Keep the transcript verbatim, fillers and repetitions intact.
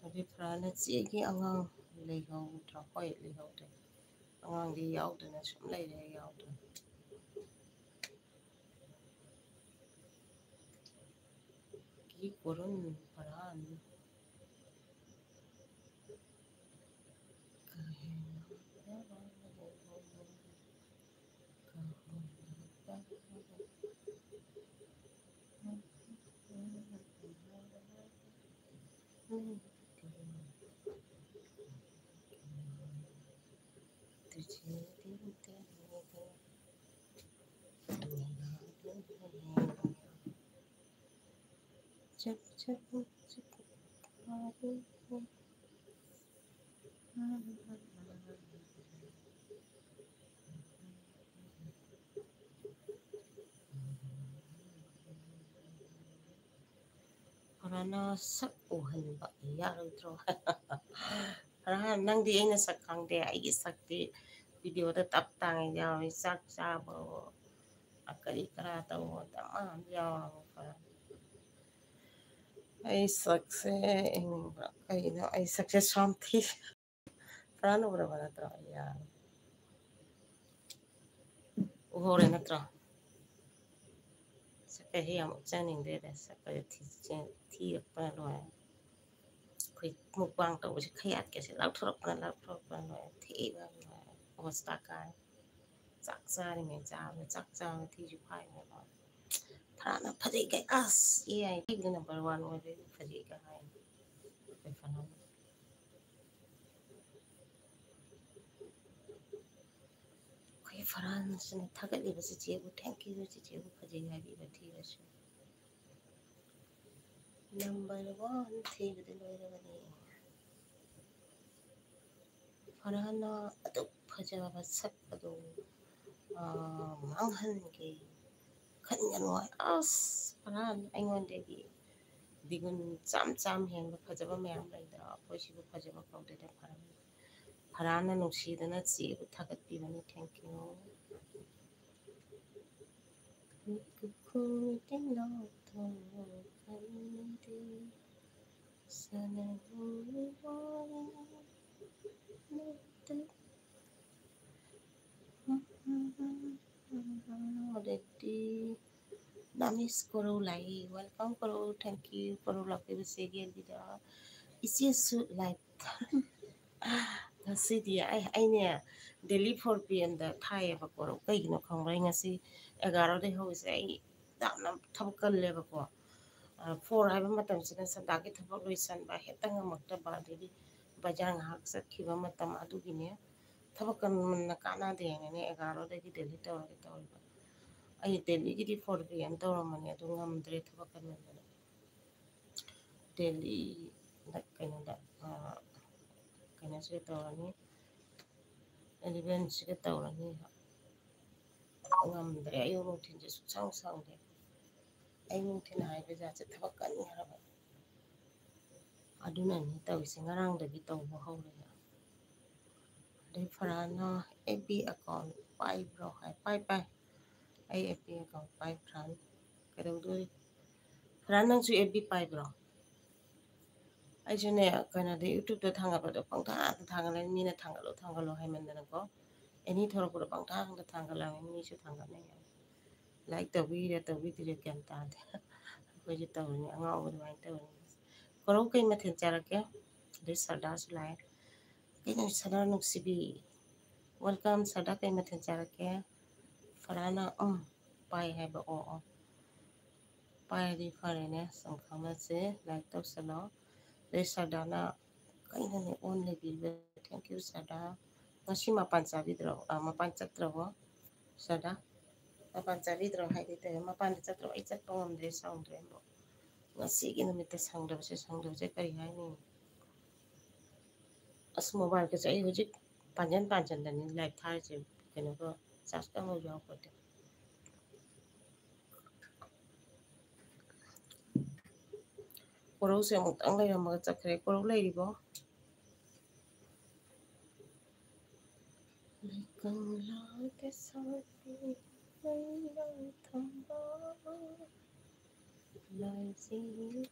Abi Frana chigi angang leihau tra hoi leihau de angang di yau de na sum lei le yau de ki korun paran Chap chap chap Parana sak uhanba yarodro Parana nangdi aina sak khangde aigi sakti video da tap tang yawi sak sabo akari kara tawo tama yawo ai sakse ai no ai sakse shamthi Parana ura bana tra ya uhore na tra sakhe hi am chaning de da sakhe thi thi pa lo khoi mukbang to se khayat ke se lau throk na lau throk na lo thi ba hosta kai chắc ra thì mình chào nó chắc ra thì chụp hai người nói thà nó phải cái as yeah cái cái number one rồi đấy phải cái hai cái phần nó cái phần nó sẽ thà cái gì bớt chỉ có thank you chỉ chỉ có phải cái gì bớt thì là number one thì cái đấy rồi này phần nó 또 phải bớt sắc 또 망한 게 큰년 와 as phần anh muốn để digun cham cham hen ba phajaba mayam lai da poisi bu phajaba kaude da pharam pharana nusi da na chi bu thagat pi mani thank you ku tin no to kan ti sana ni wa already namis koro lai welcome koro thank you koro la ke se gel bida isi su lai ngasi dia ai ai ne daily four p m da thai ba ko kai no khong rai ngasi eleven de ho se ai da nam thab kal le ba ko four hai ba matam sin sa da ki thab loi san ba he tang mak ta ba de bajar ngak sat ki ba matam adu gi ne thab kan man na kana de ne eleven de ki daily to ri to ba ai daily ki di four p m to man ne du ngam dre thab kan man daily da kai na da kai na se to ni eleven siga tawrani ngamdre ayu nungthin je sang sang de ay nungthin hai be ja che thabak kan haraba aduna ni tawisi ngarang dagi tawbo hawle ya de farana F B account pai bro hai pai pai ay F B account pai fran kadaw do farana su F B pai bro ay jene kana de YouTube da thanga ba da pangta thanga le mina thanga lo thanga lo hai man na ko any thora pura pangta da thanga la mi su thanga ne like the we that the we did can ta ko ji taw ni anga o mai taw ko ro kai ma then chara ke de sada su lai ke ni sada no sibi welcome sada kai ma then chara ke farana um pai hai ba o o pai di fare ne sam khama se like taw salo de sada na kai na ne on le bil thank you sada ngasi mapan sabi dro mapan chatra ho sada mapan sabi dro hai de te mapan chatra ai chat pangam de sound de mo ngasi numit sangdabse sangdabse kari haini as mobile ke chai hojik panjan panjan dan live thar je keno ko charge ka mo jaw kote koro se mo tang lai ma chakre koro lai ribo kang la ke sa pi lai la thamba lai si